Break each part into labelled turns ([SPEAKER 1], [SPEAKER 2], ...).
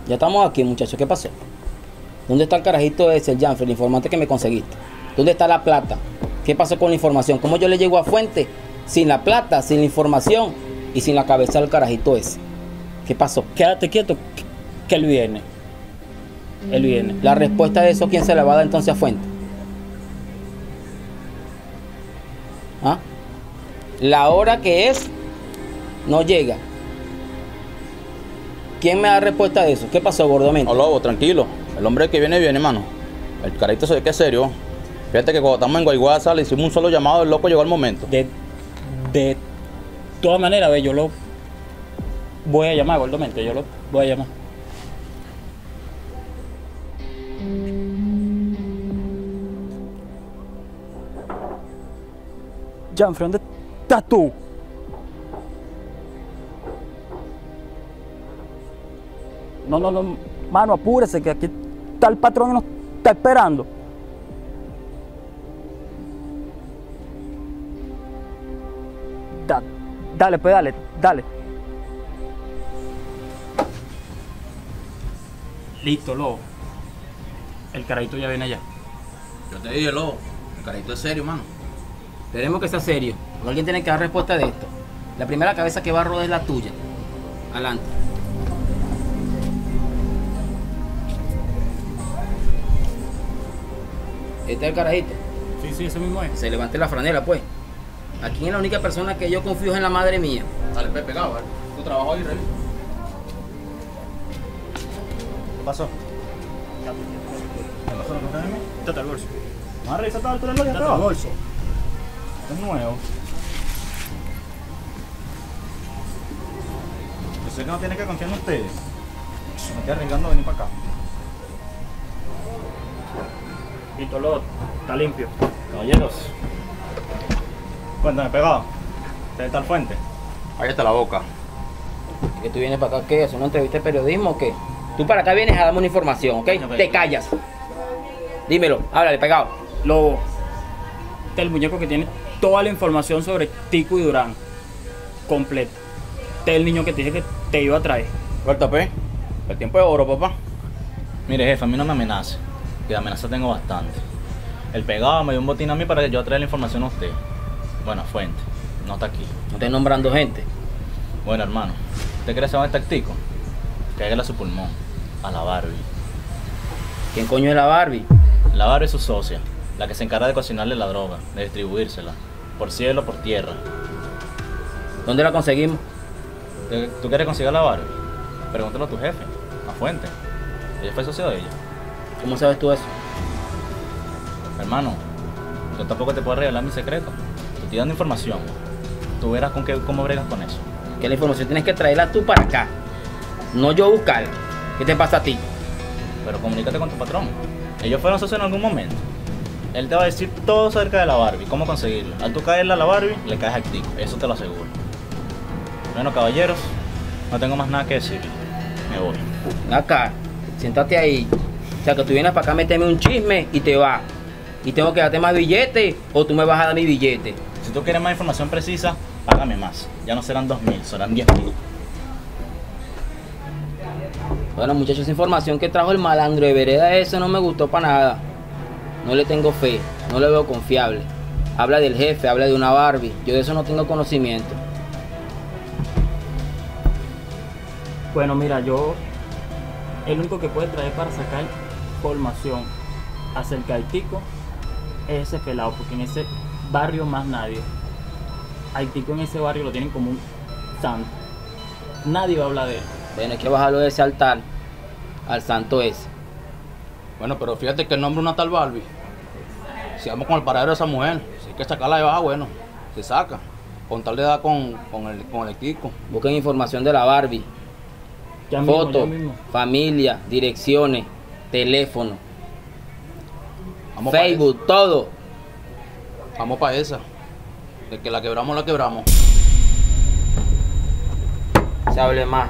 [SPEAKER 1] Ya estamos aquí, muchachos. ¿Qué pasó? ¿Dónde está el carajito ese, el Janfrey, el informante que me conseguiste? ¿Dónde está la plata? ¿Qué pasó con la información? ¿Cómo yo le llego a Fuente sin la plata, sin la información y sin la cabeza del carajito ese? ¿Qué pasó?
[SPEAKER 2] Quédate quieto, que él viene. Él viene.
[SPEAKER 1] La respuesta de eso, ¿quién se la va a dar entonces a Fuente? ¿Ah? La hora que es, no llega. ¿Quién me da respuesta de eso? ¿Qué pasó, Gordomente?
[SPEAKER 3] No, Lobo, tranquilo. El hombre que viene, hermano. El carajito se ve que es serio. Fíjate que cuando estamos en Guayguasa le hicimos un solo llamado, el loco llegó al momento.
[SPEAKER 2] De todas maneras, ve, yo lo voy a llamar, Gordomente, yo lo voy a llamar. Janfrey, ¿dónde estás tú? No, mano, apúrese, que aquí está el patrón y nos está esperando. Dale, pues dale. Listo, Lobo. El carajito ya viene allá.
[SPEAKER 3] Yo te dije, Lobo, el carajito es serio, mano.
[SPEAKER 1] Esperemos que sea serio, porque alguien tiene que dar respuesta de esto. La primera cabeza que va a rodar es la tuya. Adelante. Este es el carajito.
[SPEAKER 2] Sí, ese mismo es.
[SPEAKER 1] Se levante la franela, pues. Aquí es la única persona que yo confío es en la madre mía.
[SPEAKER 3] Dale, Pepe, pegado, ¿vale? Tu trabajo ahí, Rey. ¿Qué pasó? ¿Qué pasó? ¿No tenemos?
[SPEAKER 2] Date el bolso.
[SPEAKER 3] ¿Vas a revisar toda la altura del
[SPEAKER 2] Date el bolso.
[SPEAKER 3] Es nuevo. Yo sé que no tiene que confiar en ustedes. Me estoy arriesgando a venir para acá.
[SPEAKER 2] Listo, Lobo. Está limpio.
[SPEAKER 3] Caballeros. Cuéntame, pegado. ¿Usted está al Fuente? Ahí está la boca.
[SPEAKER 1] ¿Que tú vienes para acá qué? ¿A hacer una entrevista de periodismo o qué? Tú para acá vienes a darme una información, ¿ok?
[SPEAKER 3] Ok.
[SPEAKER 1] Te callas. Dímelo, háblale, pegado.
[SPEAKER 2] Lobo. Este es el muñeco que tiene toda la información sobre Tico y Durán. Completa. Este es el niño que te dije que te iba a traer.
[SPEAKER 3] Suelta, P. El tiempo es oro, papá. Mire, jefe, a mí no me amenace. Que de amenaza tengo bastante. El pegado me dio un botín a mí para que yo traiga la información a usted. Bueno, Fuente. No está aquí.
[SPEAKER 1] No estés nombrando gente.
[SPEAKER 3] Bueno, hermano. ¿Usted quiere saber el Tico? Cáigale a su pulmón. A la Barbie.
[SPEAKER 1] ¿Quién coño es la Barbie?
[SPEAKER 3] La Barbie es su socia. La que se encarga de cocinarle la droga. De distribuírsela. Por cielo, por tierra.
[SPEAKER 1] ¿Dónde la conseguimos?
[SPEAKER 3] ¿Tú quieres conseguir a la Barbie? Pregúntalo a tu jefe. A Fuente. Ella fue socio de ella.
[SPEAKER 1] ¿Cómo sabes tú eso?
[SPEAKER 3] Hermano, yo tampoco te puedo revelar mi secreto. Te estoy dando información. Tú verás cómo bregas con eso.
[SPEAKER 1] Que la información tienes que traerla tú para acá. No yo buscarla. ¿Qué te pasa a ti?
[SPEAKER 3] Pero comunícate con tu patrón. Ellos fueron socios en algún momento. Él te va a decir todo acerca de la Barbie, cómo conseguirla. Al tú caerle a la Barbie, le caes al Tico. Eso te lo aseguro. Bueno, caballeros, no tengo más nada que decir. Me voy.
[SPEAKER 1] Acá, siéntate ahí. O sea, que tú vienes para acá a meterme un chisme y te vas. Y tengo que darte más billetes o tú me vas a dar mi billete.
[SPEAKER 3] Si tú quieres más información precisa, págame más. Ya no serán 2.000, serán 10.000.
[SPEAKER 1] Bueno, muchachos, esa información que trajo el malandro de vereda ese no me gustó para nada. No le tengo fe, no le veo confiable. Habla del jefe, habla de una Barbie. Yo de eso no tengo conocimiento.
[SPEAKER 2] Bueno, mira, yo el único que puede traer para sacar información acerca del Tico es ese pelado, porque en ese barrio más nadie. Al Tico en ese barrio lo tienen como un santo. Nadie va a hablar de él.
[SPEAKER 1] Bueno, hay que bajarlo de ese altar al santo ese.
[SPEAKER 3] Bueno, pero fíjate que el nombre es una tal Barbie. Si vamos con el paradero de esa mujer, si hay que sacarla de baja, bueno, se saca. Con tal de dar con el Tico.
[SPEAKER 1] Busquen información de la Barbie.
[SPEAKER 2] Ya mismo,
[SPEAKER 1] Fotos,
[SPEAKER 2] ya mismo.
[SPEAKER 1] familia, direcciones, teléfono,
[SPEAKER 3] Vamos
[SPEAKER 1] Facebook, todo.
[SPEAKER 3] Vamos para esa. De que la quebramos, la quebramos.
[SPEAKER 1] Se hable más.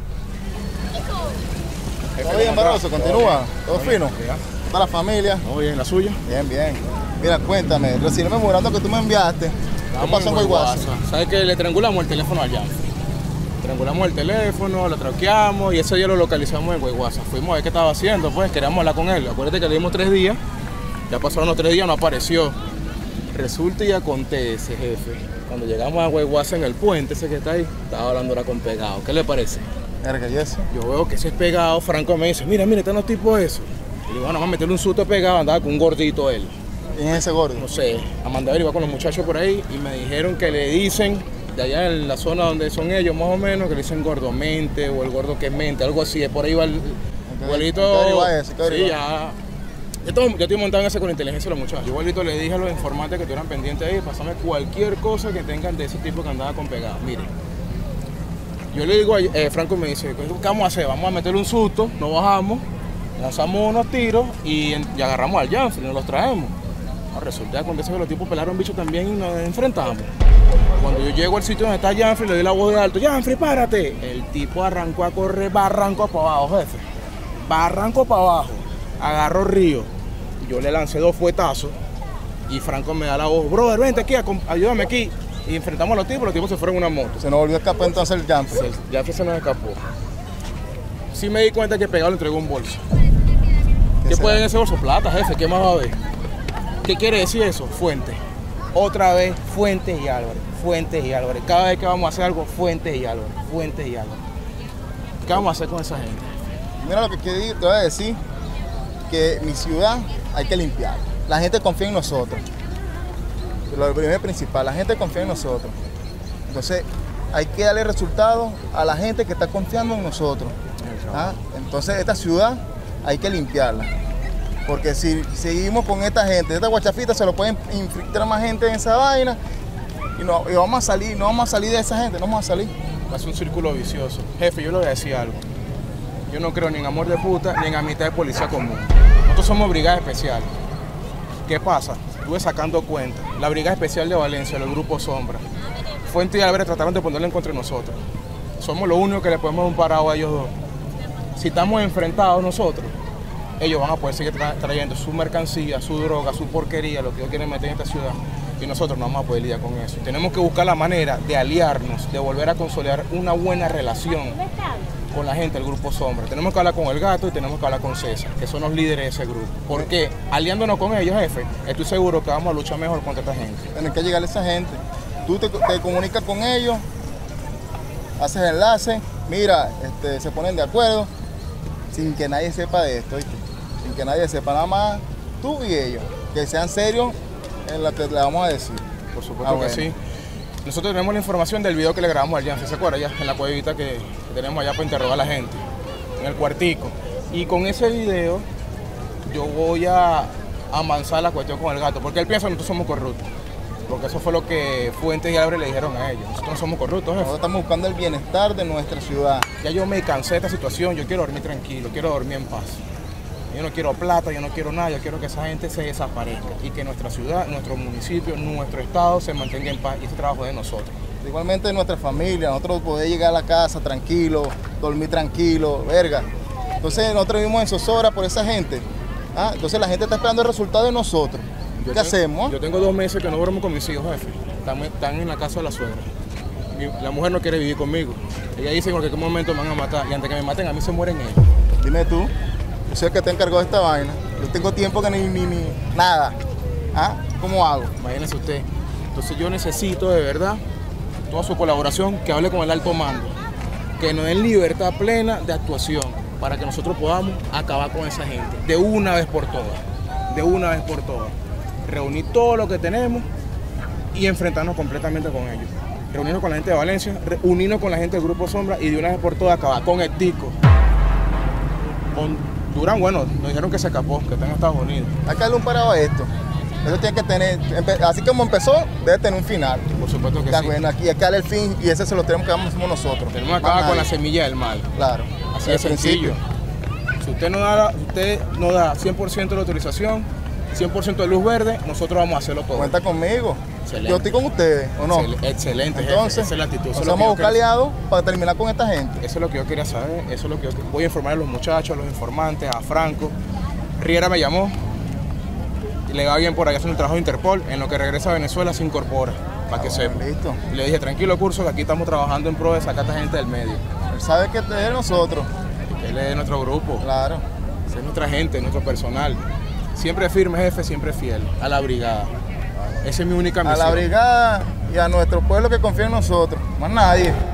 [SPEAKER 4] Todo bien, Barroso, continúa. Todo fino. ¿Está la familia?
[SPEAKER 5] Muy bien, la suya.
[SPEAKER 4] Bien, bien. Mira, cuéntame, recién el memorando que tú me enviaste. ¿Qué pasó en Guayguasa?
[SPEAKER 5] ¿Sabes que le triangulamos el teléfono al Janfrey? Triangulamos el teléfono, lo traqueamos y ese día lo localizamos en Guayguasa. Fuimos a ver qué estaba haciendo, pues queríamos hablar con él. Acuérdate que le dimos 3 días, ya pasaron los 3 días, no apareció. Resulta y acontece, jefe, cuando llegamos a Guayguasa en el puente ese que está ahí, estaba hablando ahora con Pegado. ¿Qué le parece?
[SPEAKER 4] Verga, ¿y eso?
[SPEAKER 5] Yo veo que ese es Pegado. Franco me dice, mira, están los tipos esos. Y le digo, bueno, vamos a meterle un susto a Pegado, andaba con un gordito él.
[SPEAKER 4] ¿Quién es ese gordo?
[SPEAKER 5] No sé, a mandar iba con los muchachos por ahí y me dijeron que le dicen, de allá en la zona donde son ellos más o menos, que le dicen gordomente o el gordo que mente, algo así, por ahí va el igualito.
[SPEAKER 4] ¿Qué averigua ese?
[SPEAKER 5] Sí, ya. Yo estoy montado en ese con la inteligencia de los muchachos. Igualito le dije a los informantes que estuvieran pendientes ahí, pasarme cualquier cosa que tengan de ese tipo que andaba con Pegado. Mire, yo le digo, Franco me dice, ¿qué vamos a hacer? Vamos a meterle un susto, nos bajamos, lanzamos unos tiros y agarramos al Janfrey, nos los traemos. Resulta que acontece que los tipos pelaron bicho también y nos enfrentamos. Cuando yo llego al sitio donde está Janfrey, le doy la voz de alto, Janfrey, párate. El tipo arrancó a correr barranco para abajo, jefe. Barranco para abajo. Agarró río. Yo le lancé 2 fuetazos y Franco me da la voz, brother, vente aquí, ayúdame aquí. Y enfrentamos a los tipos se fueron en una moto.
[SPEAKER 4] Se nos volvió a escapar entonces el Janfrey.
[SPEAKER 5] Janfrey se nos escapó. Sí me di cuenta que Pegado le entregó un bolso. ¿Qué puede en ese bolso? Plata, jefe, ¿qué más va a haber? ¿Qué quiere decir eso? Fuentes. Otra vez, Fuentes y Álvarez. Fuentes y Álvarez. Cada vez que vamos a hacer algo, Fuentes y Álvarez. Fuentes y Álvarez. ¿Qué vamos a hacer con esa gente?
[SPEAKER 4] Mira lo que te voy a decir, que mi ciudad hay que limpiar. La gente confía en nosotros. Lo primero y principal, la gente confía en nosotros. Entonces, hay que darle resultados a la gente que está confiando en nosotros. ¿Ah? Entonces, esta ciudad hay que limpiarla. Porque si seguimos con esta gente, esta guachafita se lo pueden infiltrar más gente en esa vaina y vamos a salir, no vamos a salir de esa gente, no vamos a salir.
[SPEAKER 5] Va a ser un círculo vicioso. Jefe, yo le voy a decir algo. Yo no creo ni en amor de puta ni en amistad de policía común. Nosotros somos brigada especial. ¿Qué pasa? Estuve sacando cuenta. La brigada especial de Valencia, el grupo Sombra, Fuentes y Álvarez trataron de ponerle en contra de nosotros. Somos los únicos que le podemos dar un parado a ellos dos. Si estamos enfrentados nosotros, ellos van a poder seguir trayendo su mercancía, su droga, su porquería, lo que ellos quieren meter en esta ciudad. Y nosotros no vamos a poder lidiar con eso. Tenemos que buscar la manera de aliarnos, de volver a consolidar una buena relación con la gente del Grupo Sombra. Tenemos que hablar con el Gato y tenemos que hablar con César, que son los líderes de ese grupo. Porque aliándonos con ellos, jefe, estoy seguro que vamos a luchar mejor contra esta gente.
[SPEAKER 4] Tienes que llegarle a esa gente. Tú te comunicas con ellos, haces enlace, mira, se ponen de acuerdo, sin que nadie sepa de esto, ¿viste? Sin que nadie sepa, nada más tú y ellos, que sean serios en lo que le vamos a decir.
[SPEAKER 5] Por supuesto que sí. Nosotros tenemos la información del video que le grabamos al Janfrey, ¿se acuerda? Ya en la cuevita que tenemos allá para interrogar a la gente, en el cuartico. Y con ese video yo voy a amansar la cuestión con el Gato, porque él piensa que nosotros somos corruptos. Porque eso fue lo que Fuentes y Álvarez le dijeron a ellos. Nosotros no somos corruptos, jefe.
[SPEAKER 4] Nosotros estamos buscando el bienestar de nuestra ciudad.
[SPEAKER 5] Ya yo me cansé de esta situación, yo quiero dormir tranquilo, quiero dormir en paz. Yo no quiero plata, yo no quiero nada, yo quiero que esa gente se desaparezca y que nuestra ciudad, nuestro municipio, nuestro estado se mantenga en paz y ese trabajo es de nosotros.
[SPEAKER 4] Igualmente de nuestra familia, nosotros poder llegar a la casa tranquilo, dormir tranquilo, verga. Entonces nosotros vivimos en zozobra por esa gente. ¿Ah? Entonces la gente está esperando el resultado de nosotros. ¿Qué hacemos?
[SPEAKER 5] Yo tengo 2 meses que no duermo con mis hijos, jefe. Están en la casa de la suegra. La mujer no quiere vivir conmigo. Ella dice que en cualquier momento me van a matar y antes que me maten a mí se mueren ellos.
[SPEAKER 4] Dime tú. Yo soy el que te encargó de esta vaina. Yo tengo tiempo que ni nada. ¿Ah? ¿Cómo hago?
[SPEAKER 5] Imagínese usted. Entonces yo necesito de verdad toda su colaboración, que hable con el alto mando, que nos den libertad plena de actuación para que nosotros podamos acabar con esa gente de una vez por todas. De una vez por todas. Reunir todo lo que tenemos y enfrentarnos completamente con ellos. Reunirnos con la gente de Valencia, unirnos con la gente del Grupo Sombra y de una vez por todas acabar con el Tico. Con Durán, bueno, nos dijeron que se escapó, que está en Estados Unidos.
[SPEAKER 4] Hay que darle un parado a esto. Eso tiene que tener, así como empezó, debe tener un final.
[SPEAKER 5] Por supuesto que sí.
[SPEAKER 4] Bueno, aquí hay que darle el fin y ese se lo tenemos que dar nosotros.
[SPEAKER 5] Tenemos que acabar con la semilla del mal.
[SPEAKER 4] Claro.
[SPEAKER 5] Así de sencillo. Si usted no da 100% de la autorización, 100% de luz verde, nosotros vamos a hacerlo todo.
[SPEAKER 4] Cuenta conmigo.
[SPEAKER 5] Excelente.
[SPEAKER 4] Yo estoy con ustedes, ¿o no?
[SPEAKER 5] Excelente,
[SPEAKER 4] entonces,
[SPEAKER 5] jefe. Esa es la actitud.
[SPEAKER 4] Vamos a buscar aliados para terminar con esta gente.
[SPEAKER 5] Eso es lo que yo quería saber, eso es lo que yo voy a informar a los muchachos, a los informantes, a Franco. Riera me llamó, le va bien por allá haciendo el trabajo de Interpol, en lo que regresa a Venezuela se incorpora para que
[SPEAKER 4] bueno,
[SPEAKER 5] sepa.
[SPEAKER 4] listo.
[SPEAKER 5] Y le dije, tranquilo, Curso, que aquí estamos trabajando en pro de sacar a esta gente del medio.
[SPEAKER 4] Él sabe que es de nosotros.
[SPEAKER 5] Que él es de nuestro grupo,
[SPEAKER 4] Claro.
[SPEAKER 5] ese es nuestra gente, nuestro personal. Siempre firme, jefe, siempre fiel. A la brigada. Esa es mi única
[SPEAKER 4] A
[SPEAKER 5] misión.
[SPEAKER 4] la brigada y a nuestro pueblo que confía en nosotros. Más nadie.